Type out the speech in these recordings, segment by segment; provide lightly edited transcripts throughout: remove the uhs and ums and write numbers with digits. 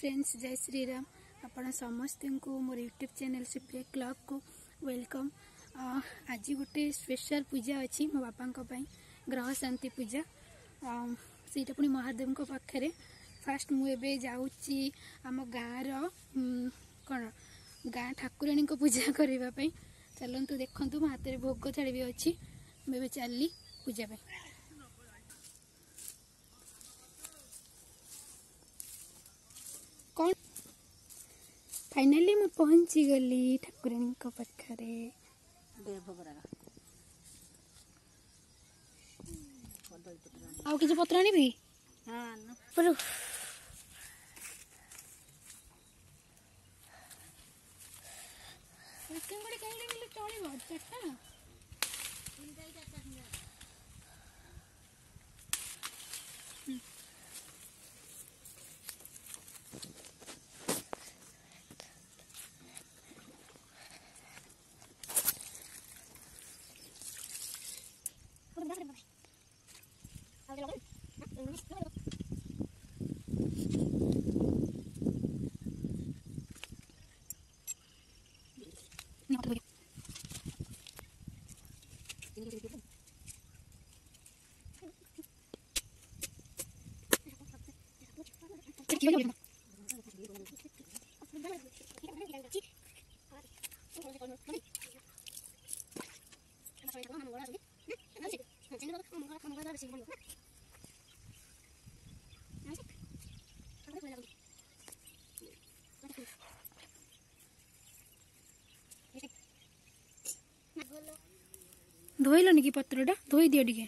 Friends, जय श्री राम। आपण समस्त को मोर यूट्यूब चैनल सुप्रिया क्लब को वेलकम। आज गोटे स्पेशल पूजा अच्छी मो बापा ग्रह शांति पूजा सीटा पुणी महादेव पाखे। फास्ट मुझे जाऊँगी आम गाँव कौन गाँ ठाकुराणी को पूजा करने। चलतु देखु मो हाथ में भोग थाली भी अच्छी। मुझे चलली पूजा पे। कौन फाइनली मैं पहुंची गली ठाकुराणी पाखे। आउ किसी पत्र आनी पर चलना धोइल कि पत्रटा धोई दियो टिके।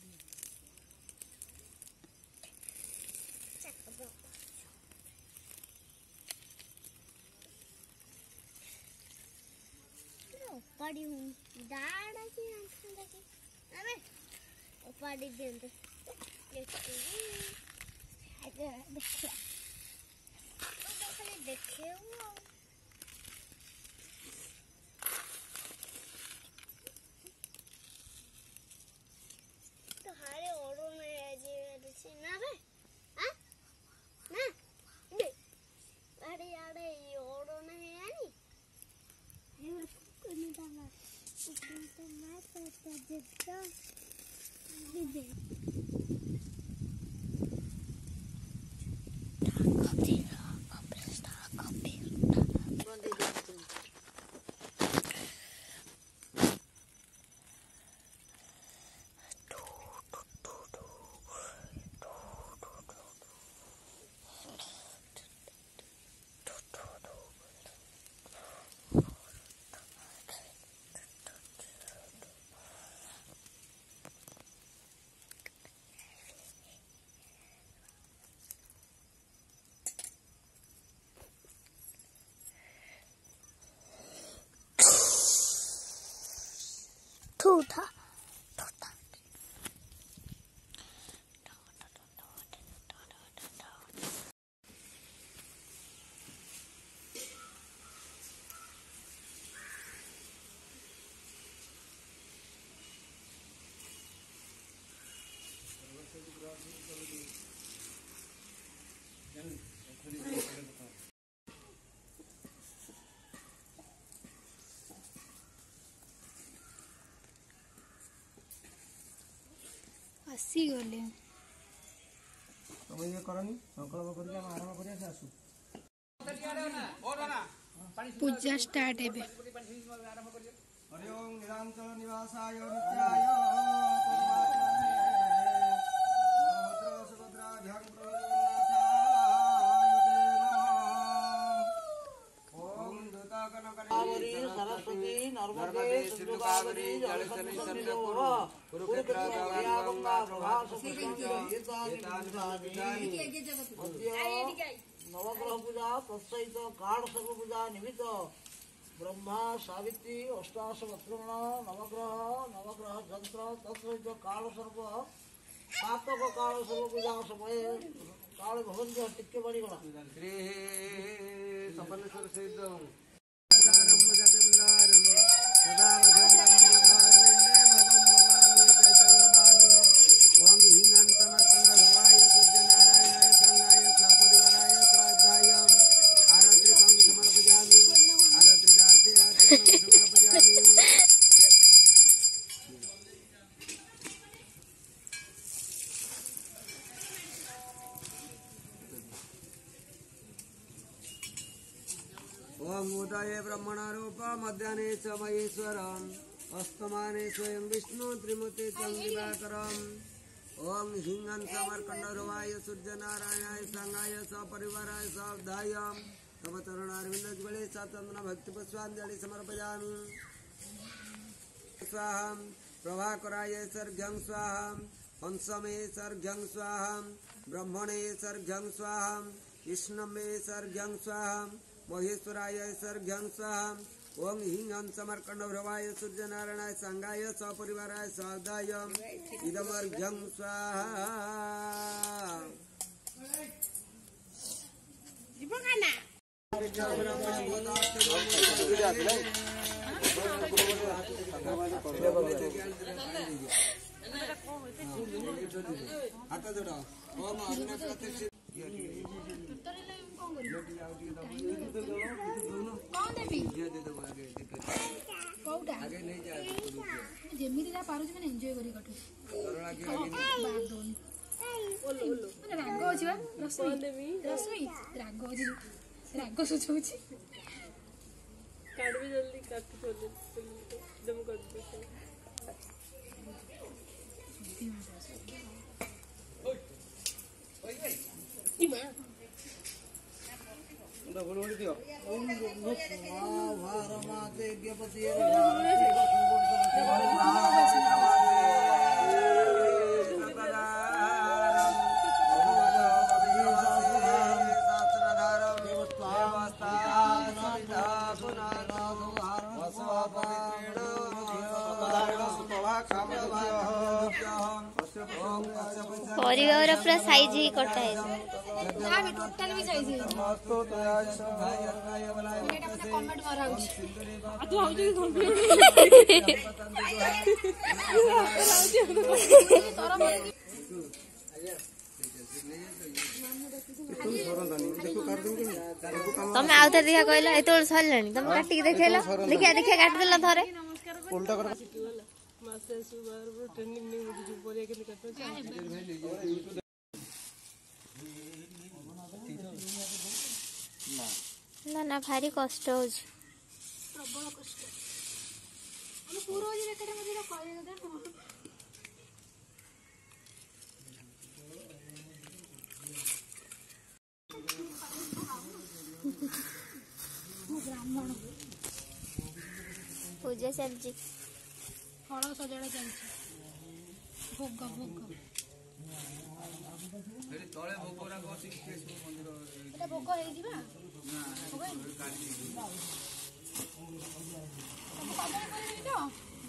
उपाड़ी दाड़ा की अरे उपाड़ी देंगे देखे तो हारे ओरो में जी ना रे हां ना दे अरे यार ये ओरो नहीं आनी ये कोनी दाना तो मैं तो देखता दे ठूठा आसी गले तुम ये करनी संकल्प करके हम आरंभ करिया से आसु पूजा स्टार्ट है। हरि ओम निरंतर निवासाय नित्याय परमात्मा सुभद्रा ध्यान सरस्वती नर्मदे सिंधु कावेरी जलस्थली सन्निधो कुरुक्षेत्र गंगा प्रभास नवग्रह पूजा तत्सहित काल सर्व पूजा निमित्त ब्रह्मा सावित्री अष्टाश वक्रमण नवग्रह यंत्र तत्सहित काल सर्व सातक काल सर्व पूजा समय काल भवन जो टिके बड़ी गला श्री सफलेश्वर सिद्ध ओम हिंगंतमर्पण भवाय सूर्य नारायणाय संगाय सपरिवाराय स्वाध्याय ओम उदये ब्रह्मण रूप मध्याह्ने च महेश्वरम अस्तमाने स्वयं विष्णु त्रिमूर्ति दिवाकरम ओम हिंगं समर्कंडरवाय सूर्यनारायणाय संगाय सपरिवाराय सावधाय तव तरुणारविंदज्वले सचंद्र भक्ति पुष्पांजलि समर्पयामि स्वाहा प्रभाकराय सर्घ्यं स्वाहा हंसमे सर्घ्यं स्वाहा ब्रह्मणे सर्घ्यं स्वाहा विष्णवे सर्घ्यं स्वाहा महेश्वराय सर्घ्यं स्वाहा ओम हिंगं समर्कंडभ्रवाय सूर्यनारायणाय संगाय सपरिवाराय सावधाय इदमर्घ्यं स्वाहा हाथ जोड़ ओम अग्नि प्रत्यक्ष कौन देवी कोउटा आगे नहीं जा जेमिति जा पारुछ माने एन्जॉय करी कटु करोड़ा के आगे बाग दोन ओलो ओलो माने राग होछि बा रश्मि रश्मि राग होछि राग सुचुछि काट भी जल्दी काट जल्दी दम कर दे इमा तो बोल बोल दियो ओम भारमाते ज्ञपति परिवार पूरा साइज ही कटा है ना भी टोटल भी साइज है ये अपना कमेंट मारा होछि आ तू आउ जे कंप्यूटर तुम आउ थे देखा कहला एतो सरलानी तुम काटी के देखेला देखिया देखिया काट देला थरे उल्टा कर मास्टर सुबार ट्रेनिंग नहीं मुझे बोले के निकट ना ना भारी कष्ट हो प्रबल कष्ट हम पूरा जे एकटा मजे कहले दे ब्राह्मण पूजा सब्जी फल सजाड़ा चलछि भोग भोग तळे भोगरा कोसी मंदिर एटा भोग हे जिबा भोग हे हम पादन करिनि तो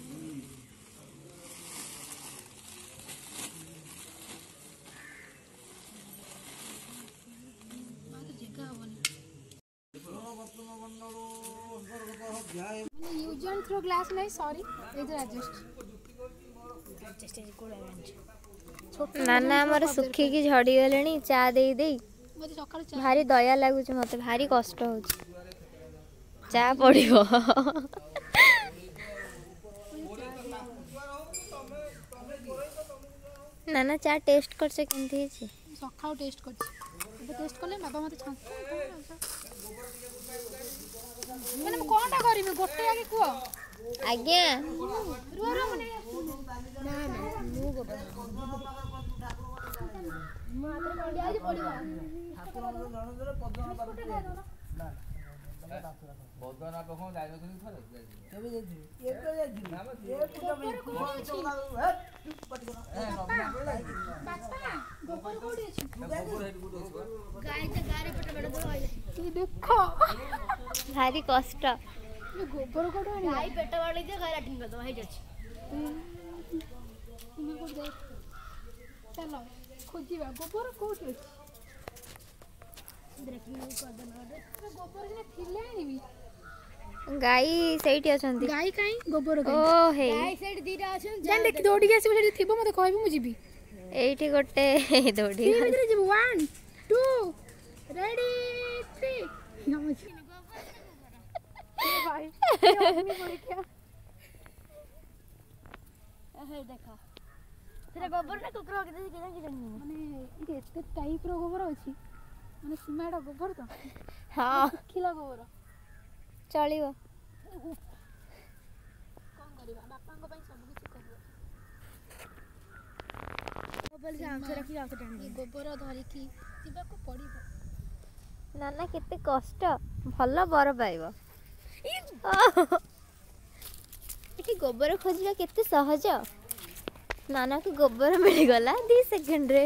जगह होनी मैंने यूज एंड थ्रो ग्लास नहीं सॉरी इधर एडजस्ट नाना हमर सुखी की झड़ी गलेनी चा देई देई मुझे सकाळ भारी दया लागुच मते भारी कष्ट हो चा पड़िबो नाना चा टेस्ट कर से केंती छी सकाळ टेस्ट करछि अब टेस्ट करले बाबा मते छान मैंने कोनटा करिबे गोटे आगे कुओ आज्ञा रुआ रुआ मने ना ना मु गोटे मात्र पड़ी आज पड़िबा बदना कखो जाय नथि थरे केबे जाई एतो जाई ए पूजा में बापा गोबर कोडी अछि गोबर हेड गुड अछि गाय त गारे पट बड़ दो आइ तू देखो भारी कष्ट ये गोबर कोडी आनी गाय पेट वाली दे गाय लाठिंग दो हे जाछि तुम को देख चलो खोजिबा गोबर कोडी अछि देखि को दना रे गोबर ने थिले आनीबी गाई सेठी अछंती गाय काई गोबर ओ हे गाय सेठ दीटा अछन जान देख दौड़ी के आसी सेठी थिबो मते कहबी मु जिबी एठी गोटे दौड़ी तीन मिनट जिबो 1 2 रेडी 3 नमस्कार भाई अपनी बोल क्या हे देखा तेरा गोबर ना कुकरा के देखि जानि माने इते एते टाइप रो गोबर अछि माने सीमाडा गोबर तो हां खिला गोबर चलिବ। କ'ଣ କରିବା ବାପାଙ୍କ ପାଇଁ ସବୁ କିଛି କରିବ। ଗୋବର ଧରିକି ଯିବାକୁ ପଡ଼ିବ। ନାନା କେତେ କଷ୍ଟ, ଭଲ ବର ପାଇବ। ଏଠି ଗୋବର ଖୋଜିବା କେତେ ସହଜ। ନାନାକୁ ଗୋବର ମିଳିଗଲା 2 ସେକେଣ୍ଡରେ।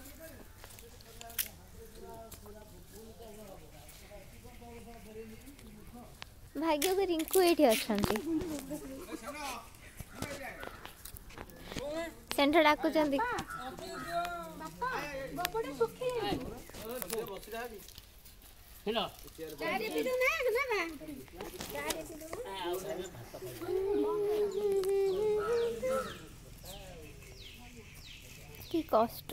ଭାଗ୍ୟକୁ ରିଙ୍କୁ ଏଇଠି ଅଛନ୍ତି। ସେଣ୍ଢ ଡାକୁଛନ୍ତି। কি কষ্ট।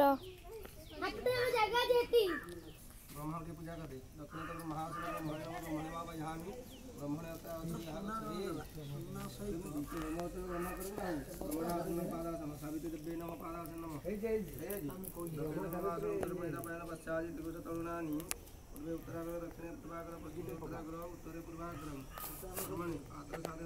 ब्रह्मण की पूजा करते दक्षिण तक महासुर ब्रह्मणे बाबा यहाँ ब्रह्मणे पादासन सावित्री देवी नम पादासन नम तरुणानी पूर्वे उत्तराग्र दक्षिणे पूर्वाग्र पश्चिमे उत्तराग्र उत्तरे पूर्वाग्र ब्रह्मणे आत्र साधे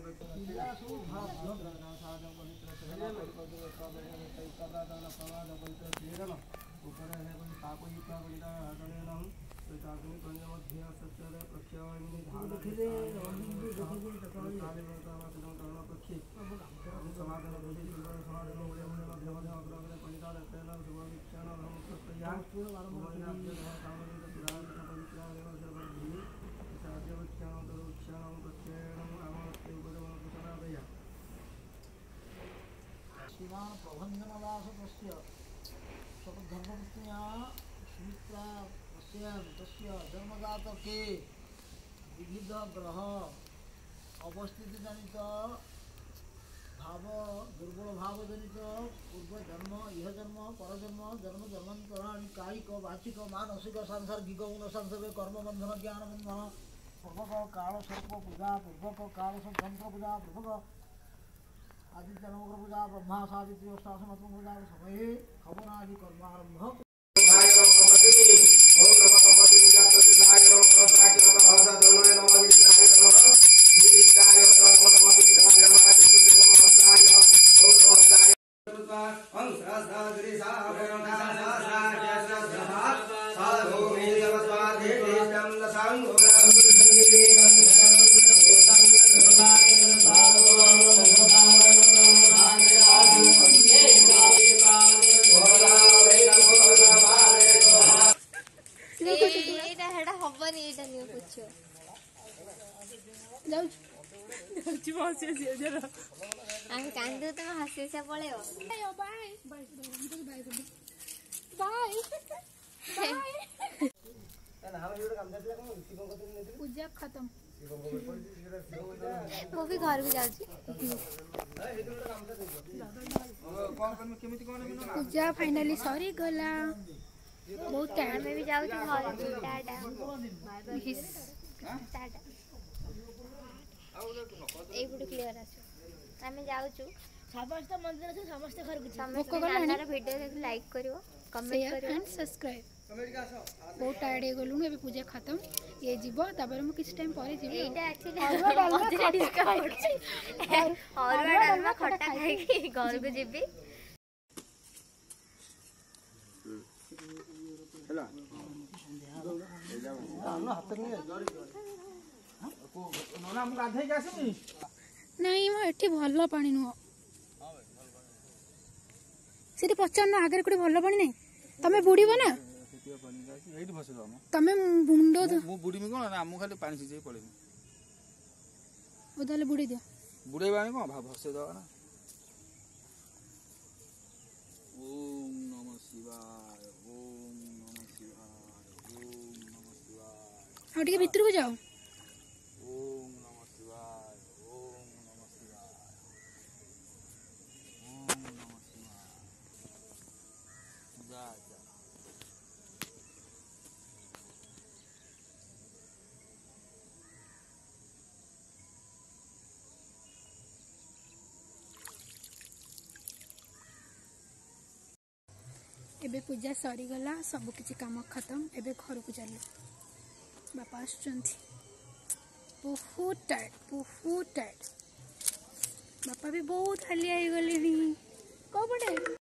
श्रीमान प्रबंधनदासस्य धर्मपत्न्या सुमित्रा तस्य जन्मजात के विविध ग्रह अवस्थिति जनित भाव दुर्बल भाव जनित पूर्व जन्म इह जन्म परजन्म जन्म जन्मांतराणि कायिक वाचिक मानसिक सांसार्गिक गुणसंसर्ग कर्म बंधन ज्ञान बंधन पूर्वक काल सर्प पूजा पूर्वक काल यंत्र पूजा पूर्वक आदित्य नवग्रह पूजा ब्रह्मा सावित्री अष्टादश पूजा समये हवनादि कर्मारंभ कांदू तुम हसी से पड़े पूजा खत्म। वो भी घर भी जाऊँ। पूजा फाइनाली सरी गला। बहुत टाइम में भी जाऊँ घर टाटा एइपटू क्लियर आसो आमे जाउछु समस्त मंदिर से समस्त घर को समस्त नानार वीडियो देख लाइक करिवो कमेंट करिवो एंड सब्सक्राइब। बहुत टायर्ड हो गलु एबे पूजा खत्म ये जीवो तापर हम किछ टाइम परे जीवो। एटा एक्चुअली मधुरा डिस्कवर और डालमा खट्टा खाई के घर को जीबी हेला हम हाथ नहीं नोना हम गाधै जासमी नहीं मो एठी भल्लो पानी नुह सेठी पचार ना आगे कोटे भल्लो पानी नहीं तमे बुड़ीबो ना एठी बसलो हम तमे मुंडो मु बुड़ी में कोन ना हम खाली पानी सिजे पड़े ओ दाले बुड़ी दियो बुड़े बानी कोन भा भसे दवा ना ओम नमः शिवाय ओम नमः शिवाय ओम नमः शिवाय आ टिके भीतर को जाओ। ओम नमः शिवाय ओम नमः शिवाय ओम नमः शिवाय जा जा एबे पूजा सरी गला सब किछि काम खत्म एबे घर को चलो बापा आछंती बहुत टायर्ड बापा भी बहुत हालिया हो गले कौ पटे